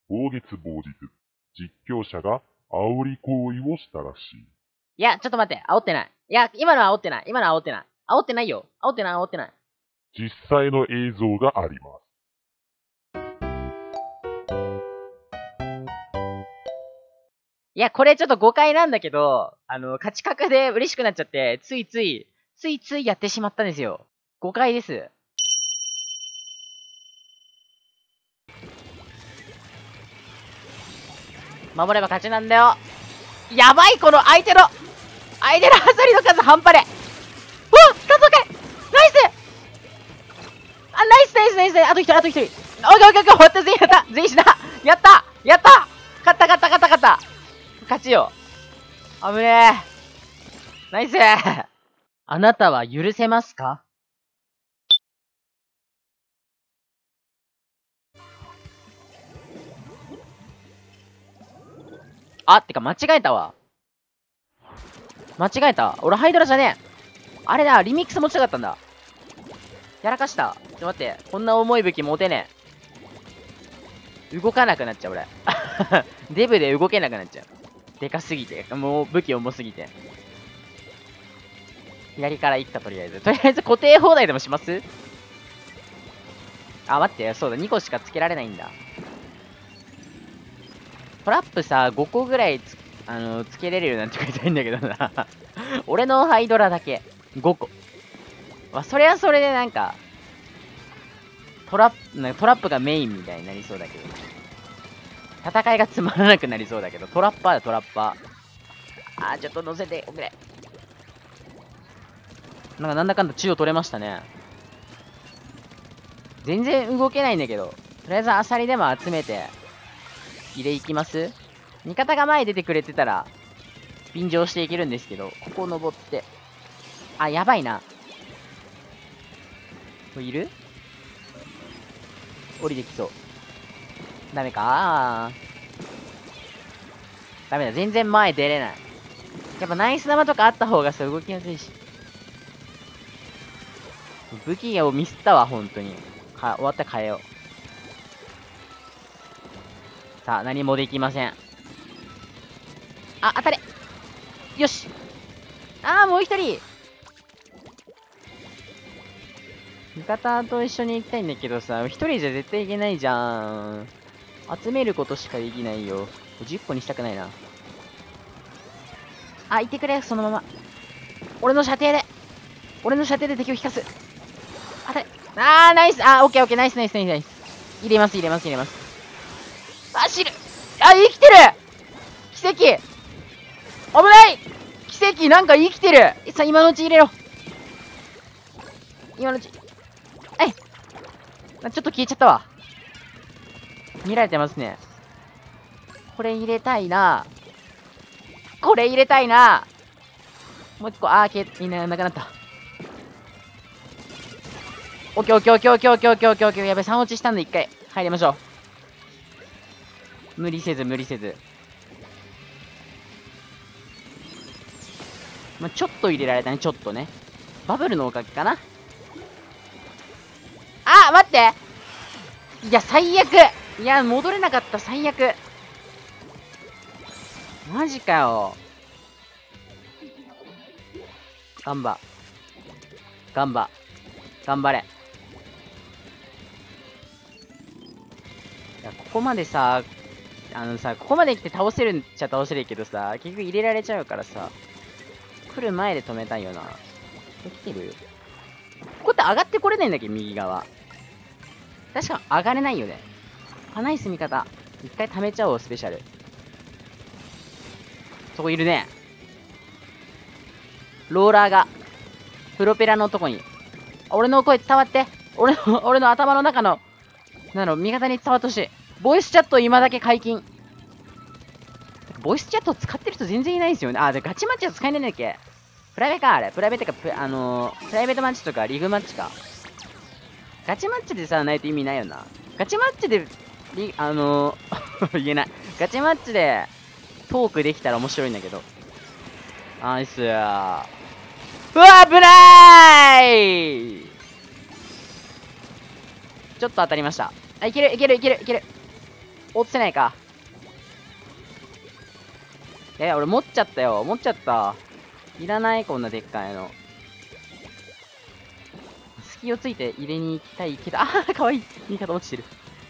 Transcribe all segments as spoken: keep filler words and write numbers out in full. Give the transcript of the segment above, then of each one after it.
暴月暴日、実況者が煽り行為をしたらしい。 いや、ちょっと待って、煽ってない。いや、今のは煽ってない。今のは煽ってない。煽ってないよ。煽ってない、煽ってない。 実際の映像があります。 いや、これちょっと誤解なんだけど、あの、勝ち確で嬉しくなっちゃって、ついつい、ついついやってしまったんですよ。誤解です。守れば勝ちなんだよ。やばい、この相手の、相手のハサリの数半端ね。うわっ、加速ナイスあ、ナイスナイスナイスナイスあと一人、あと一人。オッケーオッケーオッケー、終わった、全員やった、全員死んだ。やったやった勝った勝った勝った勝った勝ちよ。危ねえ。ナイスあなたは許せますか？あ、ってか間違えたわ。間違えた。俺ハイドラじゃねえ。あれだ、リミックス持ちたかったんだ。やらかした。ちょっと待って。こんな重い武器持てねえ。動かなくなっちゃう、俺。デブで動けなくなっちゃう。でかすぎて。もう武器重すぎて。左から行った、とりあえず。とりあえず固定放題でもします？あ、待って。そうだ。にこしかつけられないんだ。トラップさ、ごこぐらいつ、あの、つけれるようになってくれたらいいんだけどな。俺のハイドラだけ。ごこ。まあ、それはそれでなんか、トラップ、なんかトラップがメインみたいになりそうだけど。戦いがつまらなくなりそうだけど、トラッパーだ、トラッパー。あー、ちょっと乗せておくれ。なんかなんだかんだ中央取れましたね。全然動けないんだけど。とりあえずアサリでも集めて、入れいきます？味方が前出てくれてたら、便乗していけるんですけど、ここ登って。あ、やばいな。これいる？降りてきそう。ダメかー。ダメだ。全然前出れない。やっぱナイス玉とかあった方がさ、動きやすいし。武器をミスったわ、本当に。は、終わったら変えよう。さあ、何もできません。あ、当たれよしあー、もう一人味方と一緒に行きたいんだけどさ、一人じゃ絶対いけないじゃん。集めることしかできないよ。じゅっこにしたくないな。あ、行ってくれ、そのまま。俺の射程で。俺の射程で敵を引かす。当たれ。あー、ナイス。あー、オッケーオッケー、ナイスナイスナイスナイス。入れます、入れます、入れます。あ、死ぬ。あ、生きてる奇跡危ない奇跡なんか生きてるさあ、今のうち入れろ今のうち。えいちょっと消えちゃったわ。見られてますね。これ入れたいな。これ入れたいな。もう一個、あー、消え、いな、なくなった。オッケーオッケーオッケーオッケーオッケーオッケーオッケーオッケー。やべ、さん落ちしたんで一回入りましょう。無理せず無理せず。まあ、ちょっと入れられたね、ちょっとね。バブルのおかげかな。あ、待って。いや、最悪。いや、戻れなかった、最悪。マジかよ。ガンバ。ガンバ。頑張れ。いや、ここまでさ、あのさ、ここまで来て倒せるんちゃ倒せるけどさ、結局入れられちゃうからさ、来る前で止めたいよな。来てる？ここって上がってこれないんだっけ、右側。確か上がれないよね。あ、ナイス味方。一回溜めちゃおう、スペシャル。そこいるね。ローラーが、プロペラのとこに。俺の声伝わって。俺の、俺の頭の中の、なんだろう、味方に伝わってほしい。ボイスチャット今だけ解禁。ボイスチャット使ってる人全然いないんですよね。あ、で、ガチマッチは使えないんだっけ？プライベか、あれ。プライベってか、あのー、プライベートマッチとかリグマッチか。ガチマッチでさ、ないと意味ないよな。ガチマッチで、リあのー、言えない。ガチマッチでトークできたら面白いんだけど。ナイスー。うわ、危なーい。ちょっと当たりました。あ、いける、いける、いける、いける。 落ちてないか。え、俺持っちゃったよ。持っちゃった。いらない、こんなでっかいの。隙をついて入れに行きたいけど、あー、かわいい。味方落ちてる。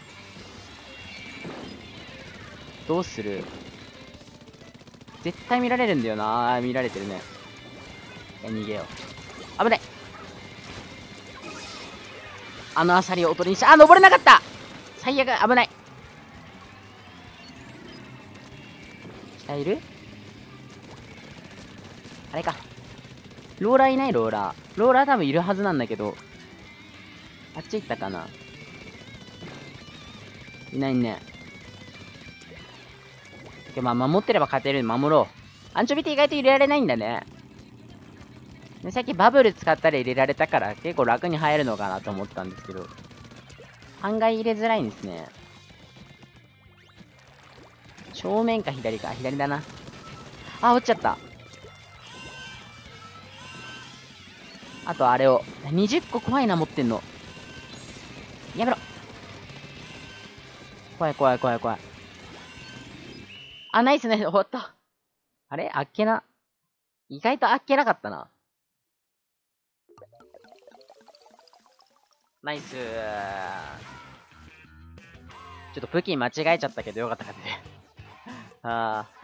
どうする？絶対見られるんだよな。あー、見られてるね。いや、逃げよう。危ない。あのアサリをおとりにして、あ、登れなかった。最悪、危ない。下いる？あれか。ローラーいない？ローラー。ローラー多分いるはずなんだけど。あっち行ったかな？いないね。まあ、守ってれば勝てる。守ろう。アンチョビって意外と入れられないんだね。で、さっきバブル使ったら入れられたから結構楽に入るのかなと思ったんですけど。案外入れづらいんですね。正面か左か。左だな。あ、落ちちゃった。あとあれを。にじゅっこ怖いな、持ってんの。やめろ。怖い怖い怖い怖い。あ、ナイスね。終わった。あれあっけな。意外とあっけなかったな。ナイスー。ちょっと武器間違えちゃったけどよかったかって。あー。